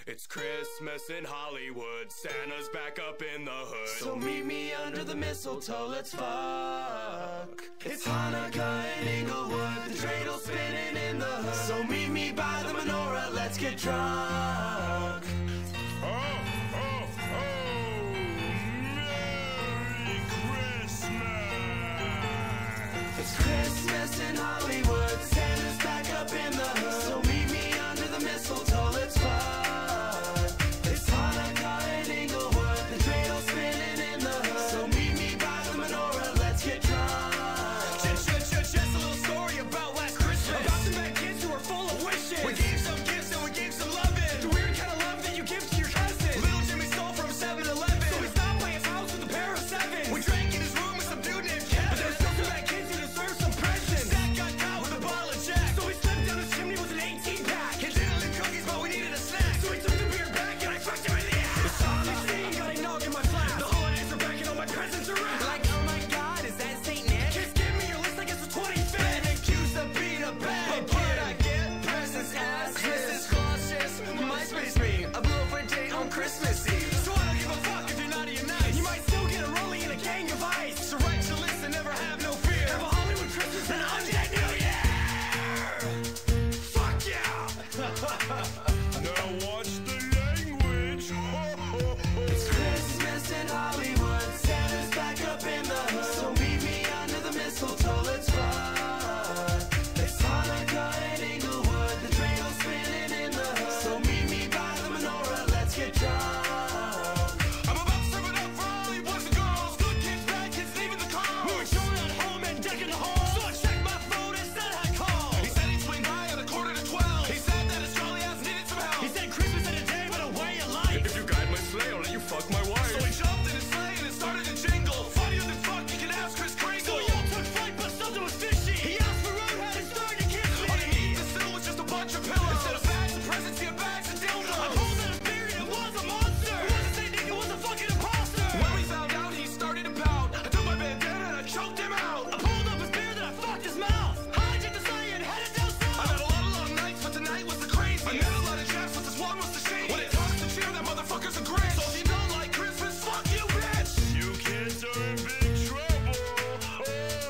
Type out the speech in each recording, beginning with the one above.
It's Christmas in Hollywood, Santa's back up in the hood. So meet me under the mistletoe, let's fuck. It's Hanukkah in Inglewood, the dreidel spinning in the hood. So meet me by the menorah, let's get drunk. Merry Christmas! It's Christmas in Hollywood, Santa's back up in the hood. So meet me under the mistletoe, let's fuck. It's Hanukkah in Inglewood, the dreidel spinning in the hood. So meet me by the menorah, let's get drunk. Just a little story about last Christmas, about some bad kids who are full of wishes. We gave some gifts and we gave some loving, the weird kind of love that you give to your cousin. Little Jimmy stole from 7-Eleven, so we stopped by his house with a pair of sevens. We drank in his room with some dude named Kevin, but there were still some bad kids who deserved some presents. Zach got caught with a bottle of Jack, so we slipped down his chimney with an 18-pack. He didn't leave cookies, but we needed a snack, so he took the beer back and I fucked him in the ass. The song is singing, got a nog in my flask. The holidays are back and all my presents are wrapped. Like, oh my God, is that Saint Nick? Just give me your list like it's the 25th. And accused of being a bad kid. I get presents as Mrs. Claus just MySpace me a blue-print date on Christmas Eve. So I don't give a fuck if you're naughty or nice. You might still get a rolling in a gang of ice. So write your list and never have no fear. Have a Hollywood Christmas and I'm dead New Year. Fuck yeah. Now watch the language! It's Christmas in Hollywood, Santa's back up in the hood. So meet me under the mistletoe, let's fuck. It's Hanukkah in Inglewood, the dreidel spinning in the hood. So meet me by the menorah, let's get drunk. I'm about to serve it up for all you boys and girls. Good kids, bad kids, leaving the car. We're chilling at home and decking the hall. So I checked my phone and said I called. He said he'd swing by at 11:45. He said that his trolley house needed some help. He said Christmas in a day, but a way of life. If you guide my sleigh, I'll let you fuck my wife. So he jumped in his sleigh and it started to jingle. Funnier than fuck, you can ask Chris Kringle. So y'all took flight, but something was fishy. He asked for roadhead and started to kiss me. Underneath the sill was just a bunch of pillows. Instead of bags of presents, he had bags of dildos. I pulled out a beard, it was a monster. It wasn't Saint Nick, it was a fucking imposter. When we found out, he started to pout. I took my bandana and I choked him out. I pulled up his beard, then I fucked his mouth. Hijacked the sleigh and headed down south. I've had a lot of long nights, but tonight was the craziest. I met a lot of jacks, but this one was the shadiest. When it comes to cheer, that motherfucker's a grinch. So if you don't like Christmas, fuck you, bitch. You kids are in big trouble!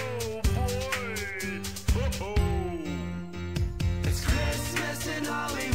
Oh boy! It's Christmas in Hollywood.